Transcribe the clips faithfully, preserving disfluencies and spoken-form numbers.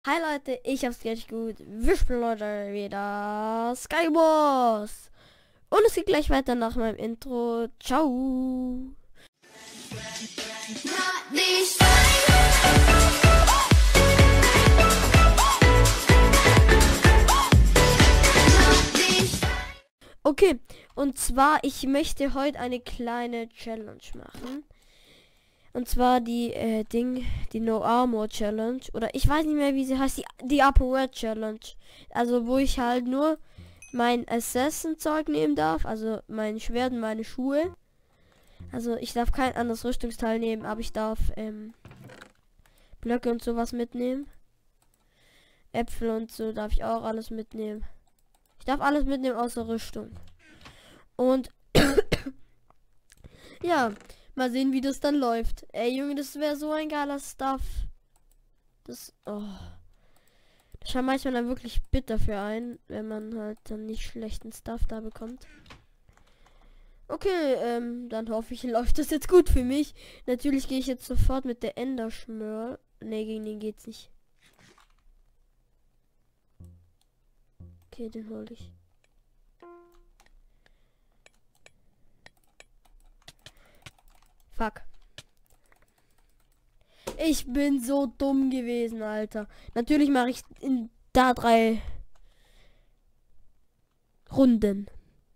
Hi Leute, ich hab's richtig gut. Wir spielen heute wieder Skywars. Und es geht gleich weiter nach meinem Intro. Ciao. Okay, und zwar, ich möchte heute eine kleine Challenge machen. Und zwar die äh, Ding, die No Armor Challenge. Oder ich weiß nicht mehr, wie sie heißt. Die, die Upper Red Challenge. Also wo ich halt nur mein Assassin-Zeug nehmen darf. Also mein Schwert und meine Schuhe. Also ich darf kein anderes Rüstungsteil nehmen, aber ich darf ähm, Blöcke und sowas mitnehmen. Äpfel und so darf ich auch alles mitnehmen. Ich darf alles mitnehmen außer Rüstung. Und ja. Mal sehen, wie das dann läuft. Ey, Junge, das wäre so ein geiler Stuff. Das, oh. Das schaut manchmal dann wirklich bitter für einen, wenn man halt dann nicht schlechten Stuff da bekommt. Okay, ähm, dann hoffe ich, läuft das jetzt gut für mich. Natürlich gehe ich jetzt sofort mit der Enderschmör. Ne, gegen den geht's nicht. Okay, den hol ich. Fuck. Ich bin so dumm gewesen, Alter. Natürlich mache ich in da drei Runden.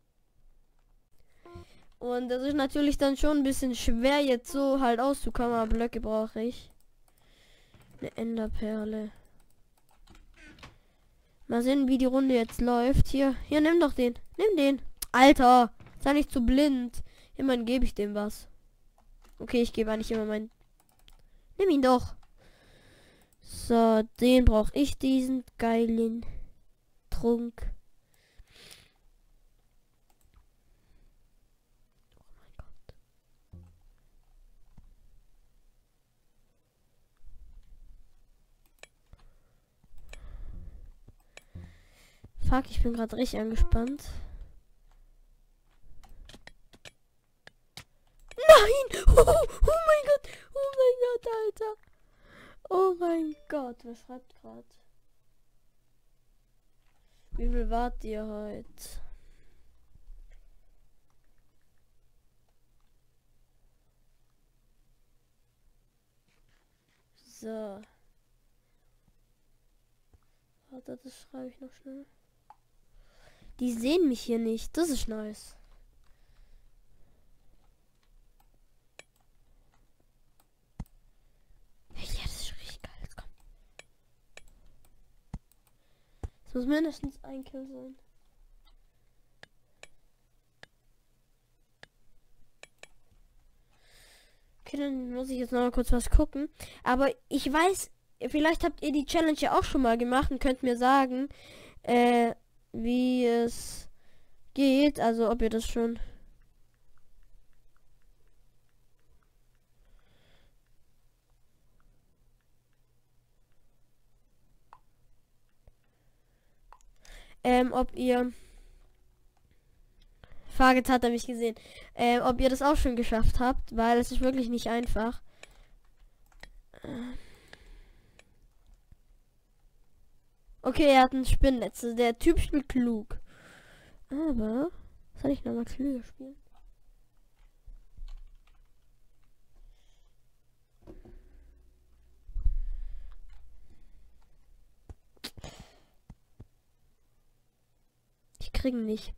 Und das ist natürlich dann schon ein bisschen schwer, jetzt so halt auszukommen. Aber Blöcke brauche ich. Eine Enderperle. Mal sehen, wie die Runde jetzt läuft. Hier, hier, nimm doch den. Nimm den. Alter, sei nicht zu blind. Immerhin gebe ich dem was. Okay, ich gebe eigentlich immer mein... Nimm ihn doch. So, den brauche ich, diesen geilen Trunk. Oh mein Gott. Fuck, ich bin gerade richtig angespannt. Nein! Oh, oh mein Gott! Oh mein Gott, Alter! Oh mein Gott, wer schreibt gerade? Wie viel wart ihr heute? So. Warte, das schreibe ich noch schnell. Die sehen mich hier nicht. Das ist nice. Es muss mindestens ein Kill sein. Okay, dann muss ich jetzt noch mal kurz was gucken. Aber ich weiß, vielleicht habt ihr die Challenge ja auch schon mal gemacht und könnt mir sagen, äh, wie es geht. Also ob ihr das schon... Ähm, ob ihr... Frage, hat er mich gesehen. Ähm, ob ihr das auch schon geschafft habt, weil es ist wirklich nicht einfach. Okay, er hat ein Spinnennetz. Also der Typ spielt klug. Aber... Soll ich nochmal klüger spielen? Ich krieg ihn nicht.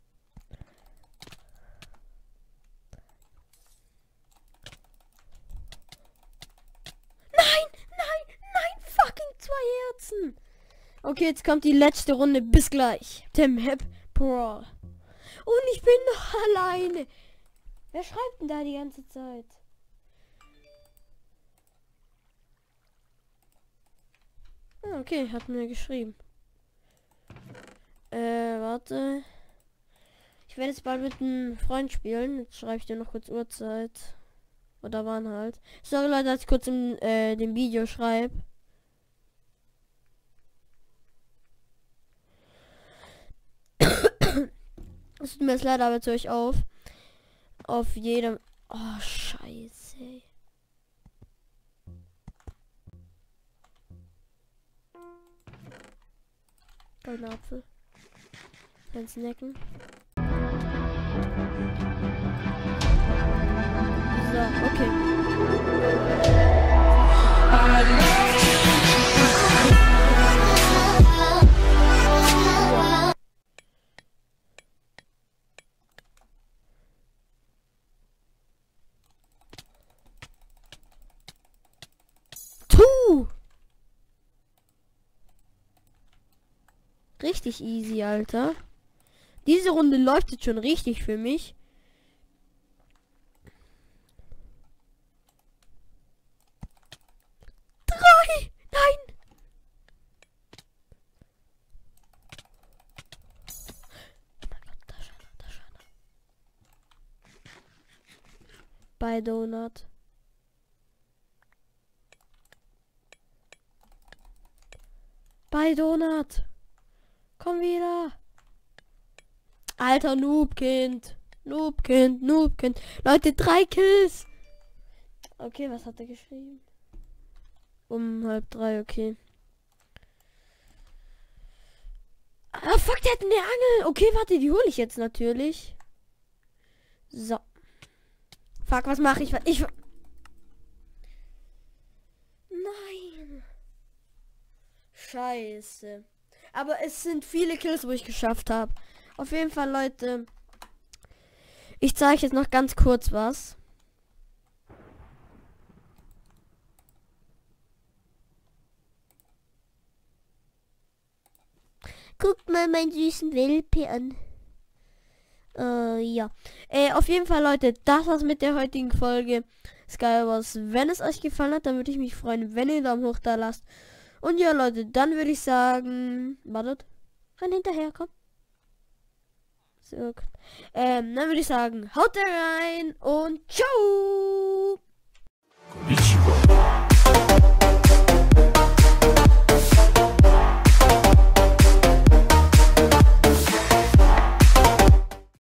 Okay, jetzt kommt die letzte Runde. Bis gleich. Dem Hip Pro. Und ich bin noch alleine. Wer schreibt denn da die ganze Zeit? Ah, okay, hat mir geschrieben. Äh, warte. Ich werde jetzt bald mit einem Freund spielen. Jetzt schreibe ich dir noch kurz Uhrzeit. Oder wann halt. Sorry Leute, dass ich kurz in äh, dem Video schreibe. Es tut mir jetzt leider, aber jetzt höre ich auf. Auf jedem... Oh, scheiße. Goldener Apfel. Dann snacken. So, okay. Tu! Richtig easy, Alter. Diese Runde läuft jetzt schon richtig für mich. Drei! Nein! Oh mein Gott, da schon, da schon. Bei Donut. Bei Donut. Komm wieder. Alter Noobkind. Noobkind, Noobkind. Leute, drei Kills. Okay, was hat er geschrieben? Um halb drei, okay. Ah, fuck, der hat eine Angel. Okay, warte, die hole ich jetzt natürlich. So. Fuck, was mache ich? Ich... Nein. Scheiße. Aber es sind viele Kills, wo ich geschafft habe. Auf jeden Fall, Leute. Ich zeige jetzt noch ganz kurz was. Guckt mal meinen süßen Welpe an. Äh, ja. Äh, auf jeden Fall, Leute, das war's mit der heutigen Folge Skywars. Wenn es euch gefallen hat, dann würde ich mich freuen, wenn ihr einen Daumen hoch da lasst. Und ja, Leute, dann würde ich sagen... Wartet. Renn hinterher, komm. So, ähm, dann würde ich sagen, haut rein und ciao!